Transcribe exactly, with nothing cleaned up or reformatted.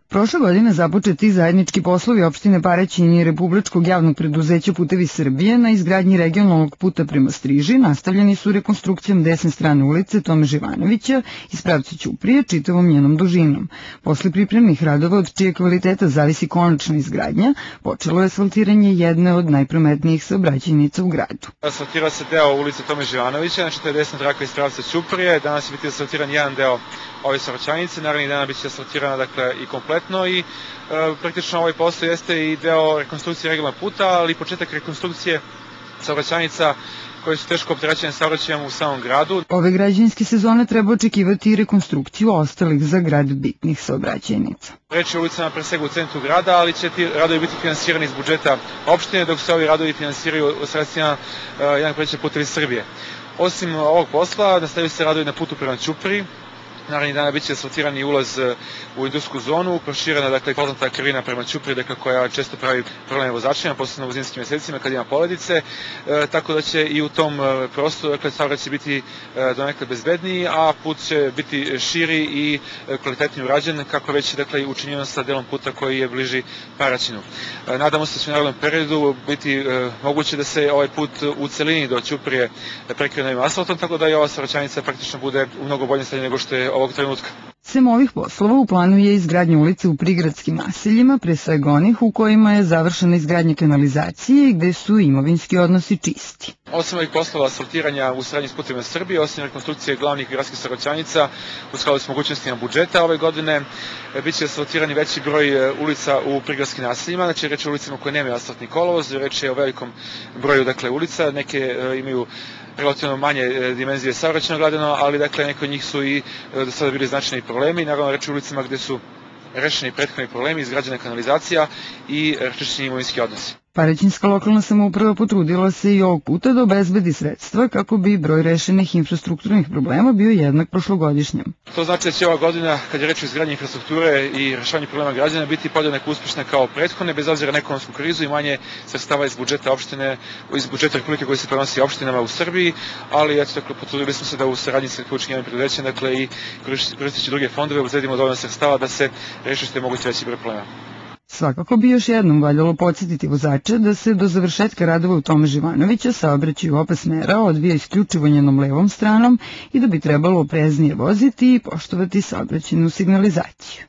Prošle godine započeti zajednički poslovi opštine Paraćin i Republičkog javnog preduzeća Putevi Srbije na izgradnji regionalnog puta prema Striži nastavljeni su rekonstrukcijom desne strane ulice Tome Živanovića iz pravca Ćuprije čitavom njenom dužinom. Posle pripremnih radova od čije kvaliteta zavisi konačna izgradnja, počelo je asfaltiranje jedne od najprometnijih saobraćajnica u gradu. Asfaltira se deo ulice Tome Živanovića, znači to je desna traka iz pravca Ćuprije. Danas će biti asfaltiran jedan deo ove saobraćajnice, narednih dana biće asfaltirana dakle i kompletno i e, praktično ovaj posao jeste i deo rekonstrukcije regionalnog puta, ali i početak rekonstrukcije saobraćajnica koje su teško opterećene saobraćajem u samom gradu. Ove građevinske sezone treba očekivati i rekonstrukciju ostalih za grad bitnih saobraćajnica. Reč je o ulicama pre svega u centru grada, ali će ti radovi biti finansirani iz budžeta opštine, dok se ovi radovi finansiraju sredstvima uh, jednog preduzeća Putevi Srbije. Osim ovog posla, nastavljaju se radovi na putu prema Ćupriji. Narednih dana biće asfaltirani ulaz u industrijsku zonu, proširena dakle poznata krivina prema Ćupriji, dakle koja često pravi probleme vozačima, posebno u zimskim mesecima kad ima poledice, e, tako da će i u tom prostoru dakle saobraćaj biti e, donekle bezbedniji, a put će biti širi i kvalitetnije urađen, kako već dakle učinjeno sa delom puta koji je bliži Paraćinu. E, nadamo se da će u narednom periodu biti e, moguće da se ovaj put u celini do Ćuprije prekrije novim asfaltom, tako da i ova saobraćajnica praktično bude u mnogo boljem stanju nego što je ovog trenutka. Sem ovih poslova u planu je izgradnja ulice u prigradskim naseljima, pre svega onih u kojima je završena izgradnja kanalizacije i gde su imovinski odnosi čisti. Osim ovih poslova asfaltiranja u saradnji s Putevima Srbije, osim rekonstrukcije glavnih gradskih saobraćajnica u skladu s mogućnostima budžeta ove godine, biće asfaltirani veći broj ulica u prigradskim naseljima, znači reč je o ulicama koje nemaju asfaltni kolovoz, reč je o velikom broju dakle ulica, neke imaju relativno manje dimenzije saobraćajno gledano, ali dakle neke od njih su i do sada bili značajni problemi, naravno reč je o ulicama gde su rešeni prethodni problemi, izgrađena kanalizacija i raščišćeni imovinski odnosi. Paraćinska lokalna samouprava potrudila se i ovog puta da obezbedi sredstva kako bi broj rešenih infrastrukturnih problema bio jednak prošlogodišnjem. To znači da će ova godina, kad je reč o izgradnji infrastrukture i rešavanju problema građana, biti podjednako uspešna kao prethodne, bez obzira na ekonomsku krizu i manje sredstava iz budžeta opštine, iz budžeta Republike koji se prenosi opštinama u Srbiji, ali eto tako potrudili smo se da u saradnji sa Republičkim javnim preduzećem, dakle i koristeći druge fondove, obezbedimo dovoljno sredstava da se reši što je moguće veći broj problema. Svakako bi još jednom valjalo podsjetiti vozače da se do završetka radova u Tome Živanovića saobraćaj u oba smera odvija isključivo njenom levom stranom i da bi trebalo opreznije voziti i poštovati saobraćajnu signalizaciju.